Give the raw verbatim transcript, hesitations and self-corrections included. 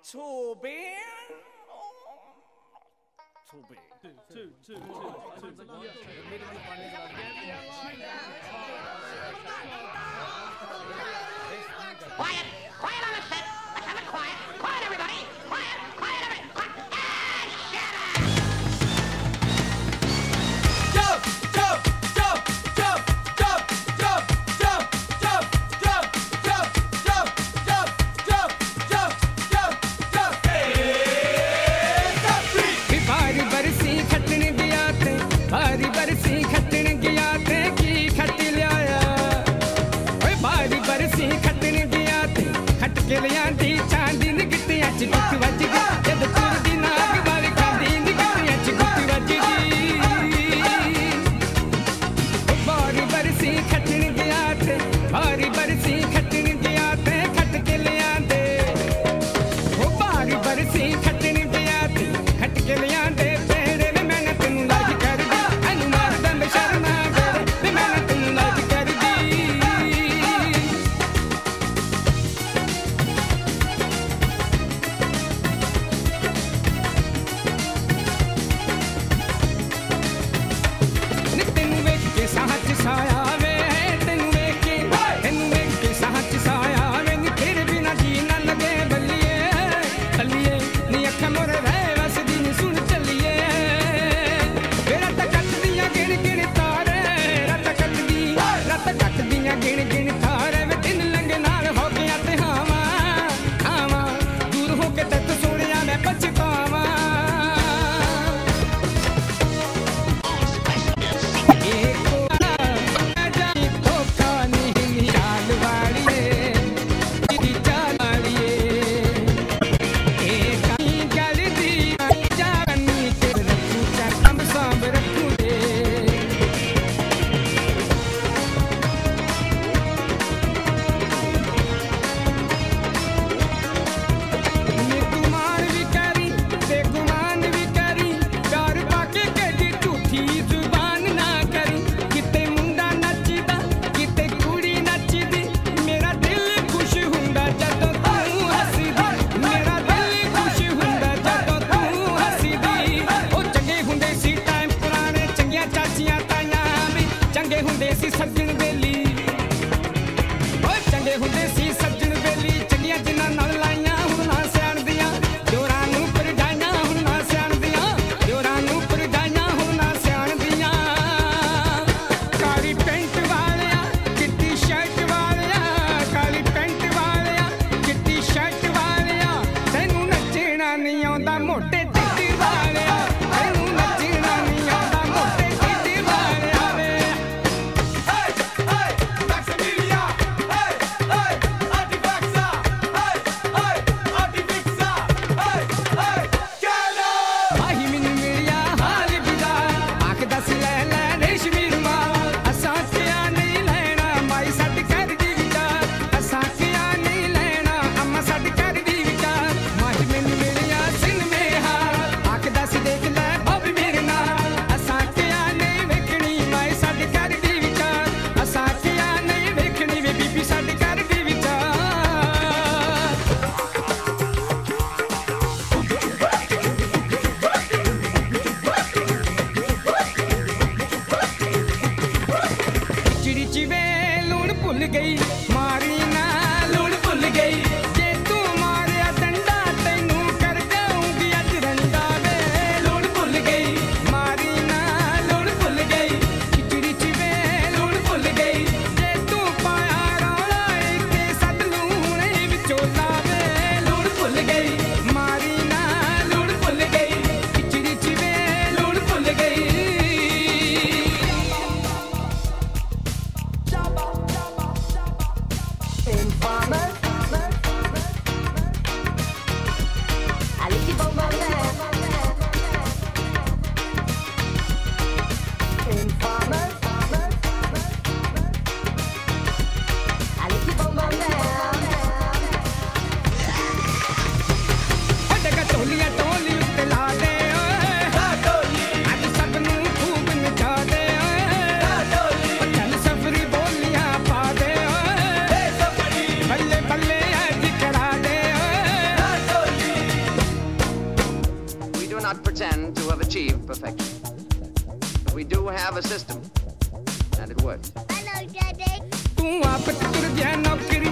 Two beer. Two beer. Two, two, two, two, two. Quiet! Quiet on the set! Let's have it quiet! Quiet, everybody! Quiet! Quiet, everybody! Quiet! Ah, shut up! Jump! Jump! Jump! Jump! Jump! Jump! Jump! Jump! Jump! Jump! Jump! Jump! Jump! Jump! Jump! Jump! Hey! Jump! बारी बरसी खटन गया ते बारी बरसी खटन गया ते की खट लिया ओए बारी बरसी खटन गया ते खट के लिया दी चांदी निकटिया च गुट वज गई जद तुर दी नाग वाली खांदी निकटिया च गुट वज गई बारी बरसी खटन गया ते बारी बरसी खटन गया ते खट के लिया दे ओ बारी बरसी खटन गया ते खट के लिया दे तेरे में मैंने तेनू लाज कर दी एनू मार दे शर्मा कर वे मैंने तेनू लाज कर दी नी तेनू वेख के साह च साया वे तेनू वेख के तेनू वेख के साह च साया वे नी तेरे बिना जी ना लगे बल्लिए बल्लिए नी अख मोरे रह वसदी नी सुन चलिए रत कट दियां गिण गिण तारे रत कट दी रत कट दियां गिण गिण तारे वे दिन लंघे नाल हो गया ते हावा हावा दूर हो के तक सोनिया मैं पछतावा सज्जन बेली ओ चंगे हुंदे सी सज्जन बेली चंगियां जिन्हां नाल लाइयां हुण ना सियाण दियां जोरां नूं परजाइयां हुण ना सियाण दियां जोरां नूं परजाइयां हुण ना सियाण दियां काली पेंट वालिया चिट्टी शर्ट वालिया काली पेंट वालिया चिट्टी शर्ट वालिया तैनूं नच्चना नहीं आउंदा मोटे टिड्डी वालिया तैनूं नच्चना नहीं आउंदा मोटे टिड्डी वालिया वे आही मैनू मिलिया हाल बिदा आख दस लै लै रेशमी रुमाल असां किया नहीं लेना माई सट कर दी विचार असां किया नहीं लेना अम्मा सट कर दी विचार माही मैनू मिलिया सिन में हाल perfection. But we do have a system, and it works. Hello, Daddy. ਤੂੰ ਆਪ ਤੁਰ ਗਿਆ ਨੌਕਰੀ